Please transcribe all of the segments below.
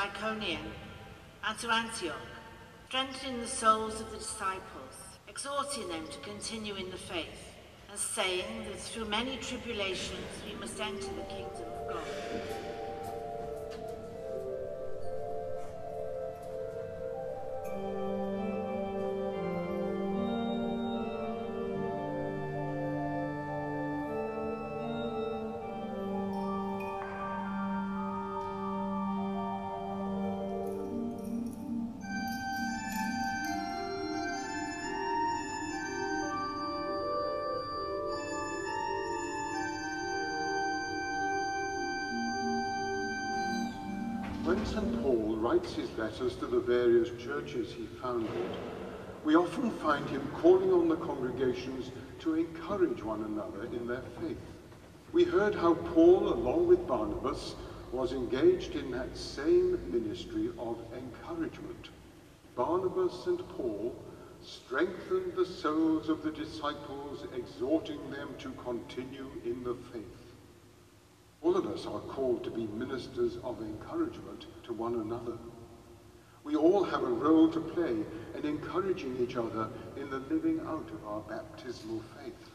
Iconium and to Antioch, strengthening the souls of the disciples, exhorting them to continue in the faith, and saying that through many tribulations we must enter the kingdom of God. When St. Paul writes his letters to the various churches he founded, we often find him calling on the congregations to encourage one another in their faith. We heard how Paul, along with Barnabas, was engaged in that same ministry of encouragement. Barnabas and Paul strengthened the souls of the disciples, exhorting them to continue in the faith. All of us are called to be ministers of encouragement to one another. We all have a role to play in encouraging each other in the living out of our baptismal faith.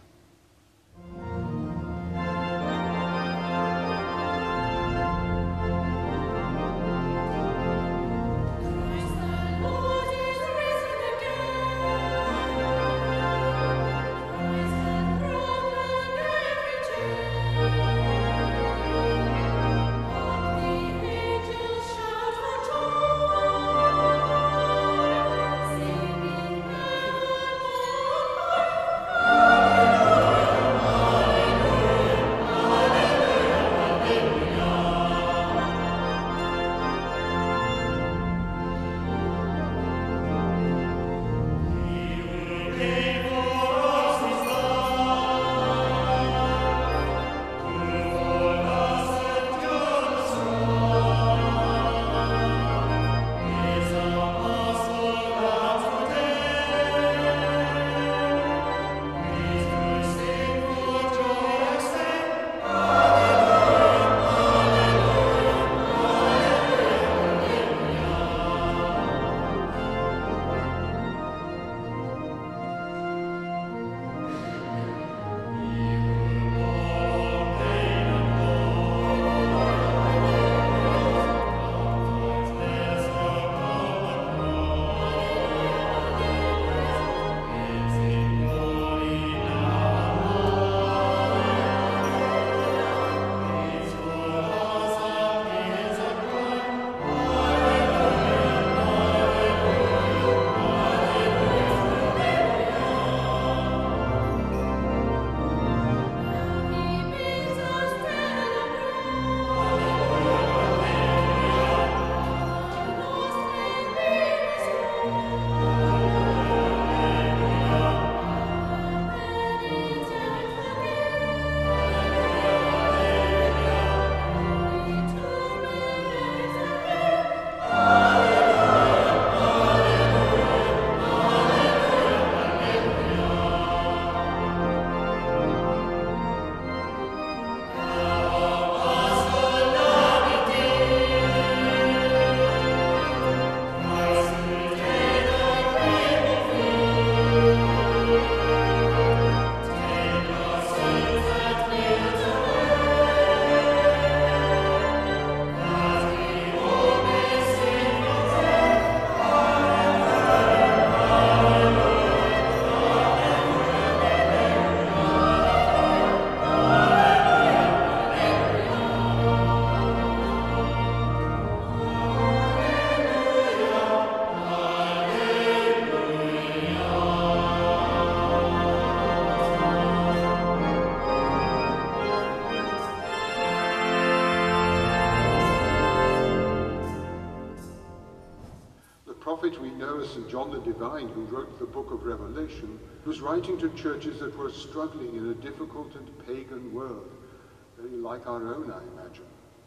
prophet we know as St. John the Divine, who wrote the book of Revelation, was writing to churches that were struggling in a difficult and pagan world, very like our own, I imagine.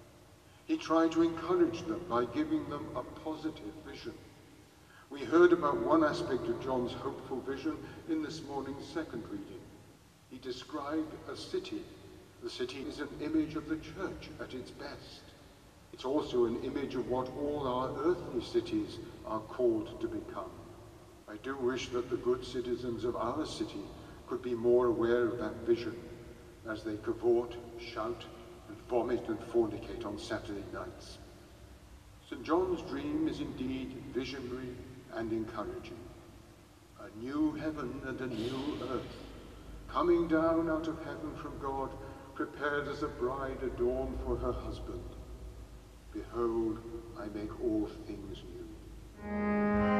He tried to encourage them by giving them a positive vision. We heard about one aspect of John's hopeful vision in this morning's second reading. He described a city. The city is an image of the church at its best. It's also an image of what all our earthly cities are called to become. I do wish that the good citizens of our city could be more aware of that vision as they cavort, shout, and vomit and fornicate on Saturday nights. St. John's dream is indeed visionary and encouraging. A new heaven and a new earth, coming down out of heaven from God, prepared as a bride adorned for her husband. Behold, I make all things new.